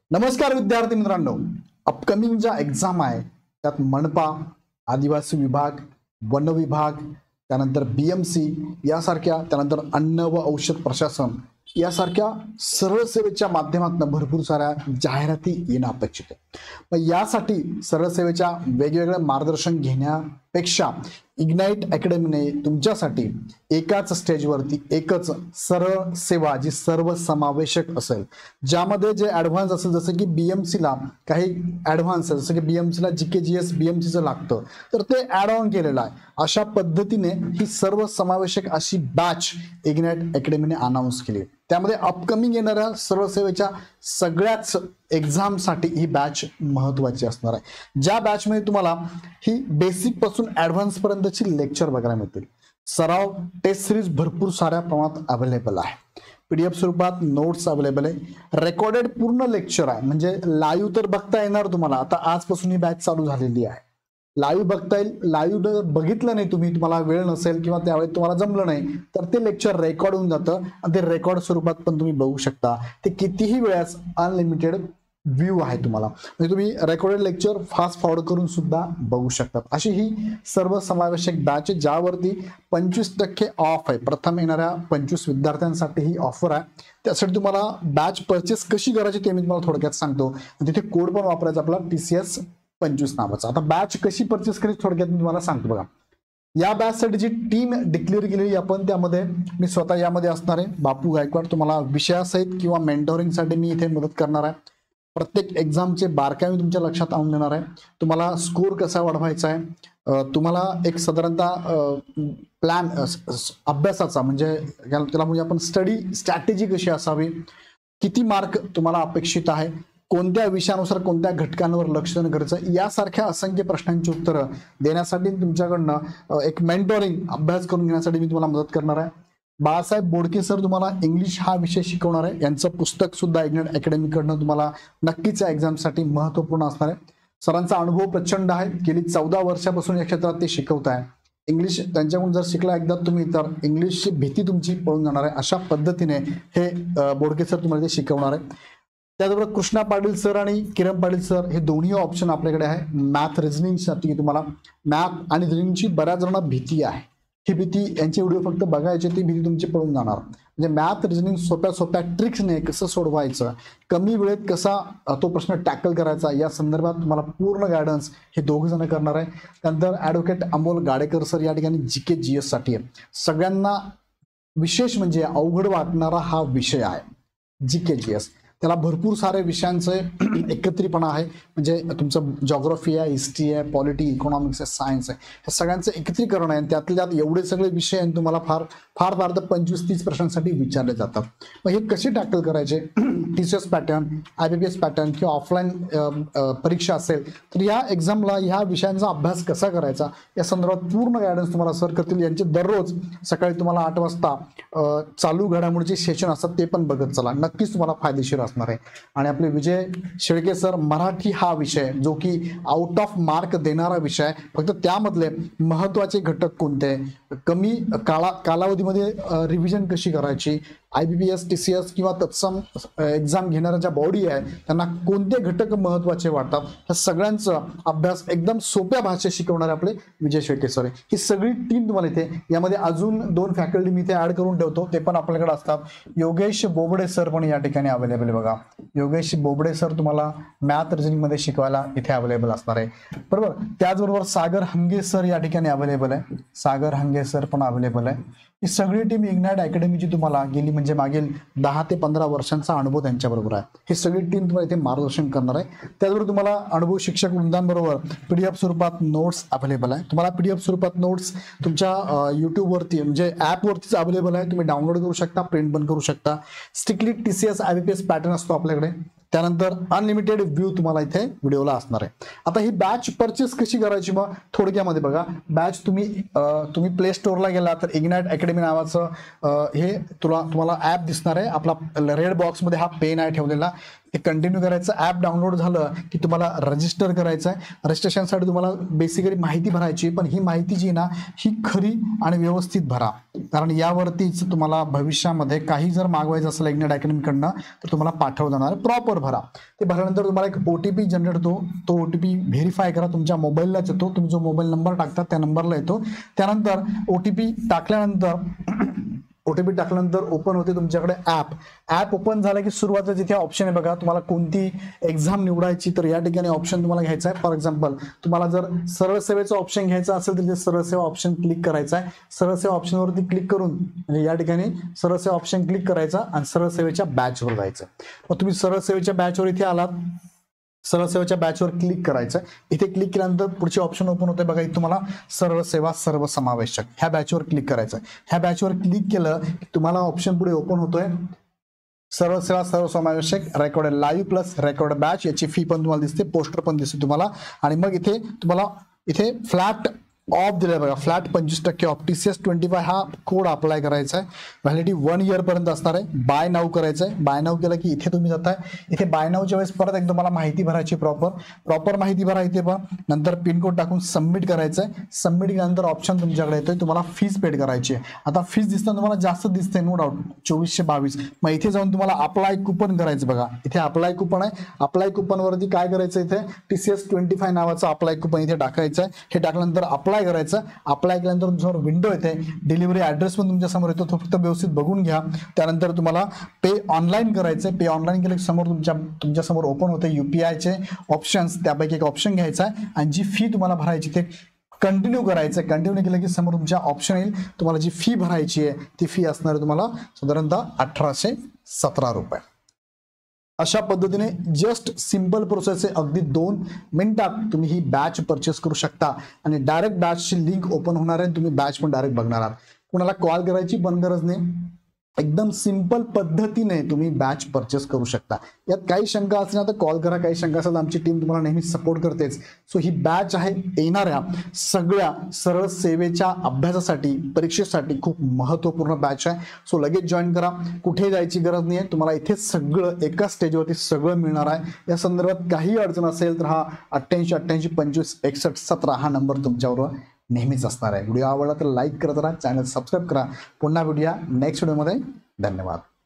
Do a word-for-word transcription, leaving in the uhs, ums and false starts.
नमस्कार विद्यार्थी मित्रांनो, अपकमिंग ज्या एक्झाम आहे त्यात मनपा, आदिवासी विभाग, वन विभाग, त्यानंतर बीएमसी यासारख्या, त्यानंतर अन्न व औषध प्रशासन यासारख्या सरळ सेवेच्या माध्यमातून भरपूर साऱ्या जाहिराती येणं अपेक्षित आहे। मग यासाठी सरळ सेवेच्या वेगवेगळ्या मार्गदर्शन घेण्यापेक्षा इग्नाइट अकॅडमीने तुमच्यासाठी एकाच स्टेजवरती एकच सरळ सेवा जी सर्वसमावेशक असेल, ज्यामध्ये जे ॲडव्हान्स असेल, जसं की बीएमसीला काही ॲडव्हान्स जसं की बीएमसीला जीके जीएस बीएमसीचं लागतं तर ते ॲड ऑन केलेलं आहे। अशा पद्धतीने ही सर्वसमावेशक अशी बॅच इग्नाइट अकॅडमीने अनाउन्स केली। त्यामध्ये अपकमिंग येणाऱ्या सरळ सेवेच्या सगळ्याच एक्झामसाठी ही बॅच महत्त्वाची असणार आहे, ज्या बॅचमध्ये तुम्हाला ही बेसिक पासून ॲडव्हान्स पर्यंतची लेक्चर बघायला मिळतील। सराव टेस्ट सिरीज भरपूर साऱ्या प्रमाणात अवेलेबल आहे, पीडीएफ स्वरूपात नोट्स अवेलेबल आहे, रेकॉर्डेड पूर्ण लेक्चर आहे, म्हणजे लाईव्ह तर बघता येणार तुम्हाला। आता आजपासून ही बॅच चालू झालेली आहे, लाईव्ह बघता येईल। लाईव्ह जर बघितलं नाही तुम्ही, तुम्हाला वेळ नसेल किंवा त्यावेळी तुम्हाला जमलं नाही तर ते लेक्चर रेकॉर्ड होऊन जातं आणि ते रेकॉर्ड स्वरूपात पण तुम्ही बघू शकता। ते कितीही वेळास अनलिमिटेड व्ह्यू आहे तुम्हाला, म्हणजे तुम्ही रेकॉर्डेड लेक्चर फास्ट फॉरवर्ड करून सुद्धा बघू शकता। अशी ही सर्वसमावेशक बॅच आहे, ज्यावरती पंचवीस टक्के ऑफ आहे। प्रथम येणाऱ्या पंचवीस विद्यार्थ्यांसाठी ही ऑफर आहे। त्यासाठी तुम्हाला बॅच परचेस कशी करायची ते मी तुम्हाला थोडक्यात सांगतो। तिथे कोड पण वापरायचा आपला टीसीएस पंचवीस नावाचा। आता बॅच कशी परचेस करायची थोडक्यात मी तुम्हाला सांगतो बघा। या बॅच साठी जी टीम डिक्लेअर केलेली आपण, त्यामध्ये मी स्वतः यामध्ये असणार आहे, बापू गायकवाड। तुम्हाला विषयासहित किंवा मेंटोरिंग साठी मी इथे मदत करणार आहे। प्रत्येक एक्झामचे बारकावे तुमच्या लक्षात आणून देणार आहे। तुम्हाला स्कोर कसा वाढवायचा आहे, तुम्हाला एक साधारणतः प्लॅन अभ्यासाचा म्हणजे त्याला म्हणजे आपण स्टडी स्ट्रॅटेजी कशी असावी, किती मार्क तुम्हाला अपेक्षित आहे, कोणत्या विषयानुसार कोणत्या घटकांवर लक्ष देणं गरजेचं आहे, यासारख्या असंख्य प्रश्नांची उत्तरं देण्यासाठी तुमच्याकडनं एक मेंटोरिंग अभ्यास करून घेण्यासाठी मी तुम्हाला मदत करणार आहे। बाळासाहेब बोडके सर तुम्हाला इंग्लिश हा विषय शिकवणार आहे। यांचं पुस्तक सुद्धा इग्नाइट अकॅडमीकडनं तुम्हाला नक्कीच या एक्झामसाठी महत्त्वपूर्ण असणार आहे। सरांचा अनुभव प्रचंड आहे, गेली चौदा वर्षापासून या क्षेत्रात ते शिकवत आहे। इंग्लिश त्यांच्याकडून जर शिकला एकदा तुम्ही तर इंग्लिशची भीती तुमची पळून जाणार आहे। अशा पद्धतीने हे बोडके सर तुम्हाला ते शिकवणार आहे। त्याचबरोबर कृष्णा पाटील सर आणि किरण पाटील सर हे दोन्ही ऑप्शन आपल्याकडे आहे मॅथ रिझनिंगसाठी। तुम्हाला मॅथ आणि रिझनिंगची बऱ्याच जणांना भीती आहे, ही भीती यांचे व्हिडिओ फक्त बघायचे, ती भीती तुमची पळून जाणार। म्हणजे मॅथ रिझनिंग सोप्या सोप्या ट्रिक्सने कसं सोडवायचं, कमी वेळेत कसा तो प्रश्न टॅकल करायचा, या संदर्भात तुम्हाला पूर्ण गायडन्स हे दोघं जण करणार आहे। त्यानंतर ॲडव्होकेट अमोल गाडेकर सर या ठिकाणी जीके जीएस साठी आहे। सगळ्यांना विशेष म्हणजे अवघड वाटणारा हा विषय आहे जीके जीएस। त्याला भरपूर सारे विषयांचे एकत्रितपणा आहे, म्हणजे तुमचं जॉग्राफी आहे, हिस्ट्री आहे, पॉलिटी, इकॉनॉमिक्स आहे, सायन्स आहे, हे सगळ्यांचं एकत्रीकरण आहे। त्यातल्या त्यात एवढे सगळे विषय आहेत, तुम्हाला फार फार फार तर पंचवीस तीस प्रश्नांसाठी विचारले जातात। मग हे कसे टॅकल करायचे, टीसीएस पॅटर्न, आयबीपीएस पॅटर्न किंवा ऑफलाईन परीक्षा असेल तर या एक्झामला ह्या विषयांचा अभ्यास कसा करायचा या संदर्भात पूर्ण गायडन्स तुम्हाला सर करतील। यांचे दररोज सकाळी तुम्हाला आठ वाजता चालू घडामोडीचे सेशन असतात, ते पण बघत चला, नक्कीच तुम्हाला फायदेशीर असणार आहे। आणि आपले विजय शेळके सर मराठी हा विषय जो की आउट ऑफ मार्क देणारा विषय आहे, फक्त त्यामधले महत्त्वाचे घटक कोणते, कमी काळा कालावधीमध्ये रिव्हिजन कशी करायची, आयबीपीएस टीसीएस किंवा तत्सम एक्झाम घेणाऱ्या ज्या बॉडी आहे त्यांना कोणते घटक महत्त्वाचे वाटतात, ह्या सगळ्यांचा अभ्यास एकदम सोप्या भाषेत शिकवणारे आपले विजय शेळके सर आहे। ही सगळी टीम तुम्हाला इथे, यामध्ये अजून दोन फॅकल्टी मी इथे ऍड करून ठेवतो, ते पण आपल्याकडे असतात। योगेश बोबडे सर पण या ठिकाणी अवेलेबल आहे बघा। योगेश बोबडे सर तुम्हाला मॅथ रिझनिंग मध्ये शिकवायला इथे अवेलेबल असणार आहे, बरोबर। त्याचबरोबर सागर हंगे सर या ठिकाणी अवेलेबल आहे, सागर हंगे सर पण अवेलेबल आहे। ही सगळी टीम इग्नाइट अकॅडमीची तुम्हाला गेली म्हणजे मागील दहा ते पंधरा वर्षांचा अनुभव त्यांच्याबरोबर आहे। ही सगळी टीम तुम्हाला इथे मार्गदर्शन करणार आहे। त्याचबरोबर तुम्हाला अनुभव शिक्षक वृंदांबरोबर पीडीएफ स्वरूपात नोट्स अवेलेबल आहे। तुम्हाला पीडीएफ स्वरूपात नोट्स तुमच्या युट्यूबवरती म्हणजे ॲपवरतीच अवेलेबल आहे, तुम्ही डाउनलोड करू शकता, प्रिंट पण करू शकता। स्ट्रिक्टली टीसीएस आयबीपीएस पॅटर्न असतो आपल्याकडे। त्यानंतर अनलिमिटेड व्ह्यू तुम्हाला इथे व्हिडिओला असणार आहे। आता ही बॅच परचेस कशी करायची मग थोडक्यामध्ये बघा। बॅच तुम्ही तुम्ही प्ले स्टोअरला गेला तर इग्नाइट अकॅडमी नावाचं हे तुला तुम्हाला ॲप दिसणार आहे। आपला रेड बॉक्समध्ये हा पेन आहे ठेवलेला, ते कंटिन्यू करायचं. ॲप डाउनलोड झालं की तुम्हाला रजिस्टर करायचं आहे. रजिस्ट्रेशनसाठी तुम्हाला बेसिकली माहिती भरायची, पण ही माहिती जी ना ही खरी आणि व्यवस्थित भरा, कारण यावरतीच तुम्हाला भविष्यामध्ये काही जर मागवायचं असेल इग्नाइट अकॅडमीकडनं तर तुम्हाला पाठवलं जाणार. प्रॉपर भरा. ते भरल्यानंतर तुम्हाला एक ओ टी पी जनरेट होतो. तो ओ टी पी व्हेरीफाय करा. तुमच्या मोबाईललाच येतो. तुम्ही जो मोबाईल नंबर टाकता त्या नंबरला येतो. त्यानंतर ओ टी पी टाकल्यानंतर ओटीपी टाकल्यानंतर ओपन होते तुमच्याकडे ॲप. ॲप ओपन झालं की सुरुवातीला जिथे ऑप्शन आहे बघा, तुम्हाला कोणती एक्झाम निवडायची, तर या ठिकाणी ऑप्शन तुम्हाला घ्यायचा आहे. फॉर एक्झाम्पल तुम्हाला जर सरळ सेवेचा ऑप्शन घ्यायचा असेल तर तिथे सरळ सेवा ऑप्शन क्लिक करायचा आहे. सरळ सेवा ऑप्शनवरती क्लिक करून म्हणजे या ठिकाणी सरळ सेवा ऑप्शन क्लिक करायचा आणि सरळ सेवेच्या बॅचवर जायचं. मग तुम्ही सरळ सेवेच्या बॅचवर इथे आलात, सरळ सेवेच्या बॅचवर क्लिक करायचं. इथे क्लिक केल्यानंतर पुढचे ऑप्शन ओपन होते बघा. इथे तुम्हाला सरळ सेवा सर्वसमावेशक ह्या बॅचवर क्लिक करायचं. ह्या बॅचवर क्लिक केलं की तुम्हाला ऑप्शन पुढे ओपन होतोय सरळ सेवा सर्वसमावेशक recorded live plus record batch. याची फी पण तुम्हाला दिसते, पोस्टर पण दिसते तुम्हाला. आणि मग इथे तुम्हाला इथे फ्लॅट ऑफ दिलाय बघा, फ्लॅट पंचवीस टक्के off. T C S twenty five हा कोड अप्लाय करायचा आहे. व्हॅलिडिटी वन इयर पर्यंत असणार आहे. बाय नाव करायचं आहे. बाय नाव केलं की इथे तुम्ही जाताय. इथे बाय नावच्या वेळेस परत एक तुम्हाला माहिती भरायची, प्रॉपर प्रॉपर माहिती भरा इथे पण. नंतर पिनकोड टाकून सबमिट करायचं आहे. सबमिट केल्यानंतर ऑप्शन तुमच्याकडे येतोय, तुम्हाला फीस पेड करायची आहे. आता फीस दिसताना तुम्हाला जास्त दिसते नो डाऊट, चोवीसशे बावीस. मग इथे जाऊन तुम्हाला अप्लाय कुपन करायचं बघा. इथे अप्लाय कुपन आहे. अप्लाय कुपन वरती काय करायचं, इथे T C S twenty five नावाचं अप्लाय कुपन इथे टाकायचं आहे. हे टाकल्यानंतर अप्लाय करायचं. अप्लाय केल्यानंतर तुमच्यासमोर विंडो येते. डिलिव्हरी ऍड्रेस पण तुमच्या समोर येतो, तो फक्त व्यवस्थित बघून घ्या. त्यानंतर तुम्हाला पे ऑनलाईन करायचं. पे ऑनलाईन केलं की समोर तुमच्या तुमच्या समोर ओपन होते युपीआयचे ऑप्शन्स. त्यापैकी एक ऑप्शन घ्यायचा आहे आणि जी फी तुम्हाला भरायची ते कंटिन्यू करायचं. कंटिन्यू केलं की समोर तुमच्या ऑप्शन येईल. तुम्हाला जी फी भरायची आहे ती फी असणार आहे तुम्हाला साधारणतः अठराशे सतरा रुपये. अशा पद्धतीने जस्ट सिंपल प्रोसेस आहे. अगदी दोन मिनिटात तुम्ही ही बॅच परचेस करू शकता आणि डायरेक्ट बॅचची लिंक ओपन होणार आहे. तुम्ही बॅच पण डायरेक्ट बघणार आहात. कुणाला कॉल करायची पण गरज नाही. एकदम सिंपल पद्धतीने तुम्ही बॅच परचेस करू शकता. यात काही शंका असल्या तर कॉल करा. काही शंका असेल तर आमची टीम तुम्हाला नेहमी सपोर्ट करतेच. सो ही बॅच आहे येणाऱ्या सगळ्या सरळ सेवेच्या अभ्यासासाठी, परीक्षेसाठी खूप महत्त्वपूर्ण बॅच आहे. सो लगेच जॉईन करा. कुठे जायची गरज नाही आहे. तुम्हाला इथे सगळं एका स्टेजवरती सगळं मिळणार आहे. या संदर्भात काही अडचण असेल तर हा अठ्ठ्याऐंशी अठ्ठ्याऐंशी पंचवीस एकसष्ट सतरा हा नंबर तुमच्यावर नेहमीच असणार आहे. व्हिडिओ आवडला तर लाईक करत राहा, चॅनल सबस्क्राईब करा. पुन्हा भेटूया नेक्स्ट व्हिडिओमध्ये. धन्यवाद.